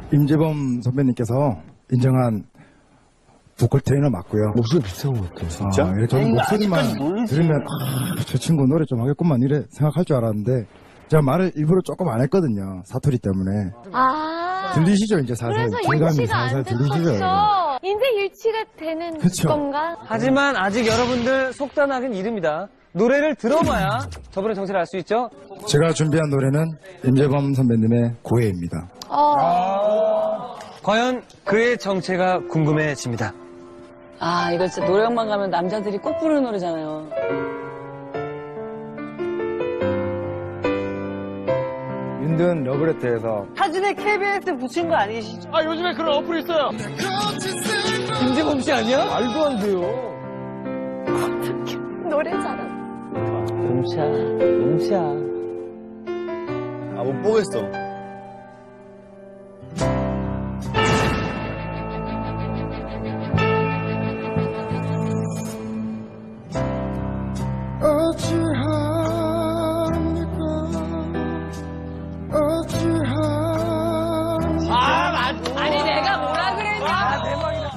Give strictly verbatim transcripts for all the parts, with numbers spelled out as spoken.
임재범 선배님께서 인정한 보컬 트레이너 맞고요. 목소리 비슷한 것 같아요. 진짜? 아, 저는 목소리만 들으면 아, 저 친구 노래 좀 하겠구만 이래 생각할 줄 알았는데 제가 말을 일부러 조금 안 했거든요. 사투리 때문에. 아. 들리시죠? 이제 살살. 그래서 질감이 일치가 살살 안 들리시죠? 됐었죠. 인생 일치가 되는 그쵸? 건가? 하지만 아직 여러분들 속단하긴 이릅니다. 노래를 들어봐야 저분의 정체를 알 수 있죠? 제가 준비한 노래는 임재범 선배님의 고해입니다. 어. 과연 그의 정체가 궁금해집니다. 아, 이거 진짜 노래방만 가면 남자들이 꼭 부르는 노래잖아요. 윤든 러브레터에서 사진에 케이비에스 붙인 거 아니시죠? 아, 요즘에 그런 어플이 있어요. 김재범 씨 아니야? 말도 안 돼요. 어떡해. 노래 잘한다. 용샤, 용샤. 아, 못 보겠어. 아니, 내가 뭐라 그랬냐? 아, 대박이다.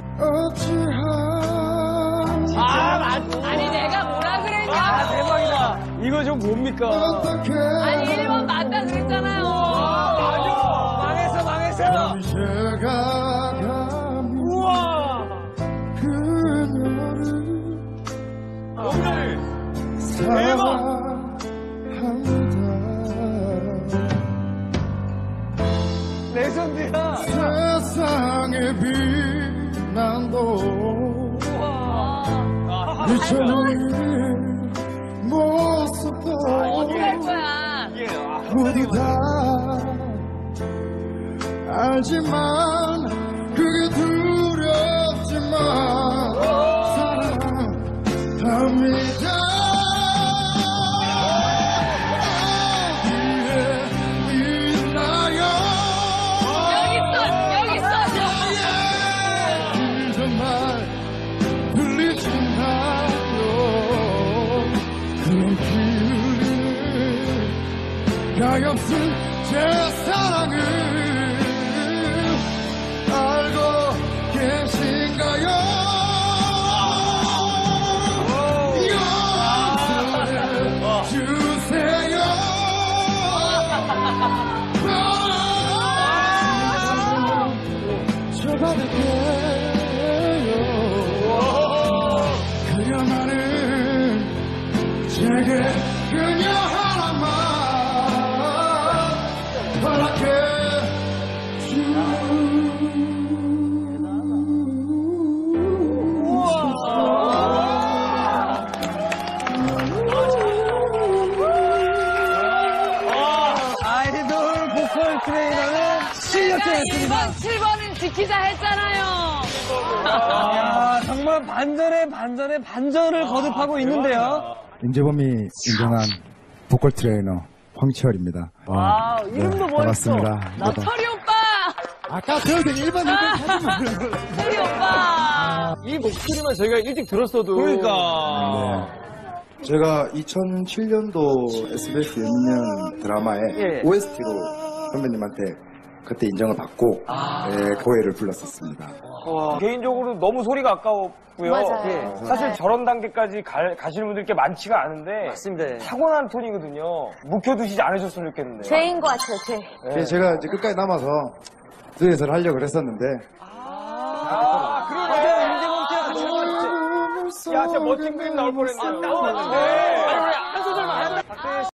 아, 아니, 내가 뭐라 그랬냐? 아, 대박이다. 이거 좀 뭡니까? 아니, 일 번 맞다 그랬잖아요. 망했어, 망했어. 우와. 오늘 대박. 레전드야. 세상의 비난도 미쳐버린 모습도 어떻게 할 거야? 모두 다 알지만 그게 두렵지만 사랑합니다. 가엾은 제 사랑을 알고 계신가요? 용서해 주세요. 저받을게요. 그녀만은 제게 그녀 하나만 허락해 아이돌 보컬 트레이너는 실력자였습니다. 칠 번은 지키자 했잖아요. 아, 정말 반전에 반전에 반전을 거듭하고 있는데요. 임재범이 인정한 보컬 트레이너 황치열입니다. 와, 이름도 멋있어. 반갑습니다. 나 철이 오빠! 아까 저한테 일 번, 이 번 사진 철이 오빠! 이 목소리만 저희가 일찍 들었어도. 그러니까. 네. 제가 이천칠 년도 에스비에스 연인년 드라마의 예. 오에스티로 선배님한테 그때 인정을 받고 아. 예, 고해를 불렀었습니다. 와, 개인적으로 너무 소리가 아까웠고요. 맞아요. 예. 사실 저런 단계까지 가, 가시는 분들 꽤 많지가 않은데 맞습니다. 타고난 톤이거든요. 묵혀두시지 않으셨으면 좋겠는데. 죄인 것 같아요, 죄. 그래서 제가 이제 끝까지 남아서 듀엣을 하려고 그랬었는데 아, 그러네. 임재범 씨랑 같이 하는 거 진짜. 야, 진짜 멋진 그림 나올 뻔했네요. 네. 아니, 우리 한 소절만 한다.